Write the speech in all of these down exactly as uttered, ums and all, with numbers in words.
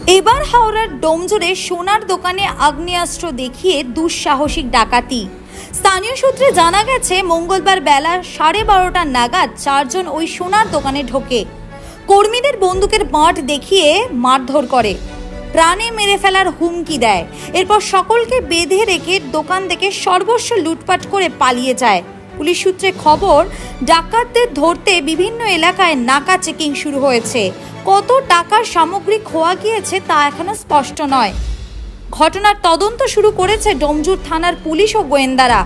এবার হাওড়ার ডোমজুড়ে সোনার দোকানে আগ্নেয়াস্ত্র দেখিয়ে দুঃসাহসিক ডাকাতি। স্থানীয় সূত্রে জানা গেছে, মঙ্গলবার বেলা সাড়ে বারোটা নাগাদ চারজন ওই সোনার দোকানে ঢোকে, কর্মীদের বন্দুকের বাঁট দেখিয়ে মারধর করে, প্রাণে মেরে ফেলার হুমকি দেয়। এরপর সকলকে বেঁধে রেখে দোকান থেকে সর্বস্ব লুটপাট করে পালিয়ে যায়। পুলিশ সূত্রে খবর, ডাকাতদের ধরতে বিভিন্ন এলাকায় নাকা চেকিং শুরু হয়েছে। কত টাকার সামগ্রী খোয়া গিয়েছে তা এখনো স্পষ্ট নয়। ঘটনার তদন্ত শুরু করেছে ডোমজুড় থানার পুলিশ ও গোয়েন্দারা।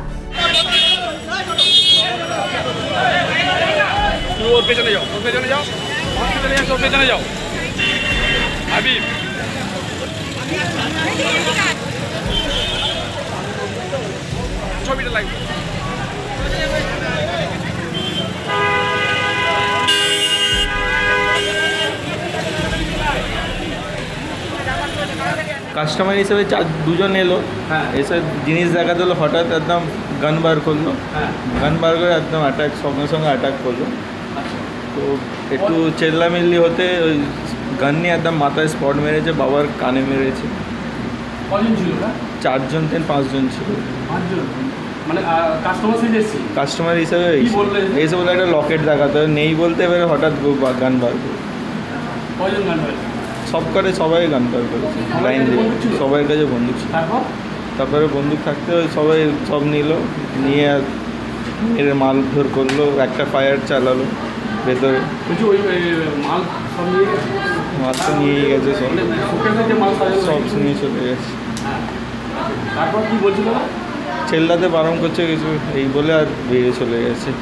কাস্টমার হিসেবে চার দুজন এলো, হ্যাঁ এসে জিনিস দেখাতে হলো, হঠাৎ একদম গান বার করলো, গান বার করে একদম অ্যাটাক সঙ্গে সঙ্গে অ্যাটাক করলো। তো একটু চেল্লামিল্লি হতে ওই গান নিয়ে একদম মাথায় স্পট মেরেছে, বাবার কানে মেরেছে। কজন ছিল? চারজন থেকে পাঁচজন ছিল। মানে কাস্টমার এসেছে, কাস্টমার হিসেবে এসে বলে একটা লকেট দেখাতে নেই বলতে, এবারে হঠাৎ গান বার করে। কজন গান বার? সব করে সবাই গান বার করেছে, লাইন দিয়ে সবার কাছে বন্দুক ছিল। তারপরে বন্দুক থাকতে সবাই সব নিল, নিয়ে মেরে মারধর করলো, একটা ফায়ার চালালো ভেতরে। মাল তো নিয়ে গেছে, সব সব নিয়ে চলে গেছে। তারপর কি বলছিল? চেল্লাতে বারণ করছে কিছু, এই বলে আর বেরিয়ে চলে গেছে।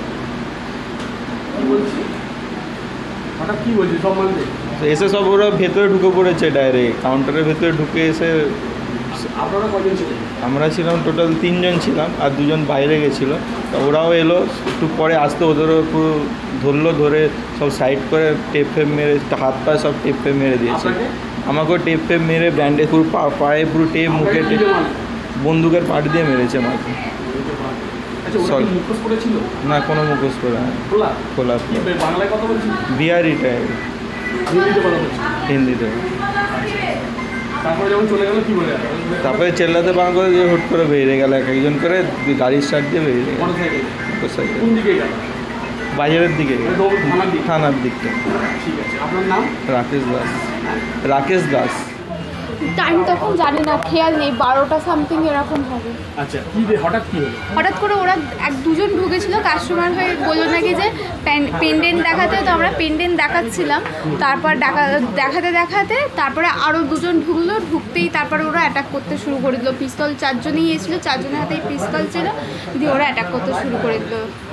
হঠাৎ কি বলছি সব মানতে এসে সব ওরা ভেতরে ঢুকে পড়েছে, ডাইরেক্ট কাউন্টারের ভেতরে ঢুকে এসে। আপনারা কজন ছিলেন? আমরা ছিলাম টোটাল তিনজন ছিলাম, আর দুজন বাইরে গেছিলো। তা ওরাও এলো, একটু পরে আসতে ওদেরও পুরো ধরলো, ধরে সব সাইড করে টেপ ফেপ মেরে, হাত পায়ে সব টেপ ফেপ মেরে দিয়েছে। আমাকেও টেপ ফেপ মেরে ব্যান্ডে পুরো পায়ে পুরো টেপ, মুখে টেপ, বন্দুকের পাট দিয়ে মেরেছে মাকে। না, কোনো মুখোশ করে না, খোলা। বিহারি টাইপ, হিন্দিতে। তারপরে চেল্লাতে বাঁ করে দিয়ে হুট করে বেরিয়ে গেল, এক একজন করে গাড়ির স্টার্ট দিয়ে বেরিয়ে গেল বাজারের দিকে, থানার দিকটা। রাকেশ দাস। রাকেশ দাস। টাইম তখন জানি না, খেয়াল নেই, বারোটা সামথিং এরকম হবে। আচ্ছা, কি হঠাৎ কি হলো? হঠাৎ করে ওরা এক দুজন ঢুকেছিল, কাস্টমার হয়ে বললো নাকি যে পেন্ডেন্ট দেখাতে, তো আমরা পেন্ডেন্ট দেখাচ্ছিলাম। তারপর দেখা দেখাতে দেখাতে তারপরে আরও দুজন ঢুকলো, ঢুকতেই তারপরে ওরা অ্যাটাক করতে শুরু করে দিল। পিস্তল চারজনই এসেছিলো, চারজনের হাতেই পিস্তল ছিল, দিয়ে ওরা অ্যাটাক করতে শুরু করে দিল।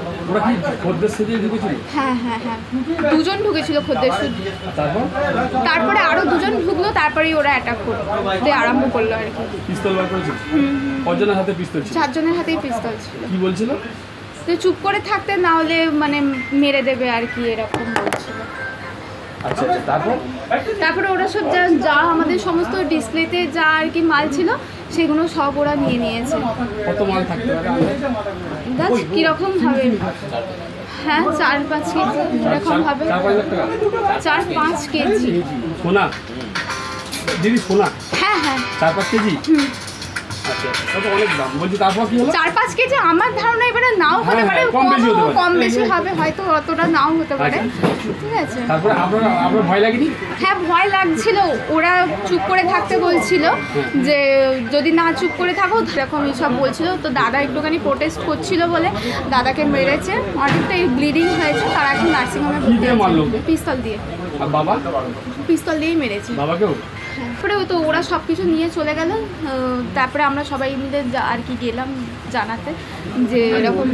হ্যাঁ হ্যাঁ হ্যাঁ দুজন ঢুকেছিল খদ্দের শুধু। তারপরে আরও দুজন ঢুকলো, তারপরেই ওরা অ্যাটাক করলো, আরম্ভ করলো আর কি। পিস্তল বার করেছে? কজনের হাতে পিস্তল ছিল? চারজনের হাতেই পিস্তল ছিল। কি বলছিল? চুপ করে থাকতে, না হলে মানে মেরে দেবে আর কি, এরকম বলছিল। আচ্ছা, তারপর তারপরে ওরা সব যা যা আমাদের সমস্ত ডিসপ্লেতে যা আর কি মাল ছিল, সেগুলো সব ওরা নিয়ে নিয়েছে। কত মাল থাকতে পারে? দাস কিরকম হবে? হ্যাঁ, চার পাঁচ কেজি এরকম হবে। চার পাঁচ কেজি সোনা? দিদি সোনা? হ্যাঁ হ্যাঁ, চার পাঁচ কেজি। আচ্ছা, কত অনেক দাম বলছি। তারপর কি হলো? চার পাঁচ কেজি আমার ধারণা, এবারে নাও হতে পারে, কম বেশি হবে, হয়তো অতটা নাও হতে পারে। ঠিক আছে। তারপরে আপনারা আপনার ভয় লাগেনি? হ্যাঁ, ভয় লাগছিল। ওরা চুপ করে থাকতে বলছিল, যে যদি না চুপ করে থাকো এরকম সব বলছিল। তো দাদা একটুখানি প্রোটেস্ট করছিল বলে দাদাকে মেরেছে, অনেকটা ব্লিডিং হয়েছে। তারা এখন নার্সিংহোমে ভর্তি আছে। পিস্তল দিয়ে। আর বাবা? পিস্তল দিয়েই মেরেছি বাবাকেও। তারপরে তো ওরা সব কিছু নিয়ে চলে গেল। তারপরে আমরা সবাই মিলে আর কি গেলাম জানাতে যে এরকম।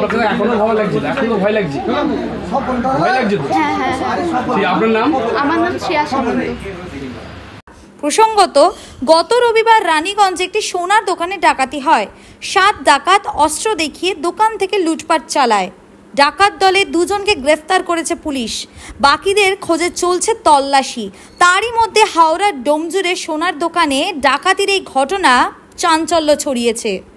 হ্যাঁ হ্যাঁ, আপনার নাম? আমার নাম শ্রেয়া সামন্ত। প্রসঙ্গত, গত রবিবার রানীগঞ্জে একটি সোনার দোকানে ডাকাতি হয়। সাত ডাকাত অস্ত্র দেখিয়ে দোকান থেকে লুটপাট চালায়। ডাকাত দলে দুজনকে গ্রেফতার করেছে পুলিশ, বাকিদের খোঁজে চলছে তল্লাশি। তারই মধ্যে হাওড়ার ডোমজুড়ে সোনার দোকানে ডাকাতির এই ঘটনা চাঞ্চল্য ছড়িয়েছে।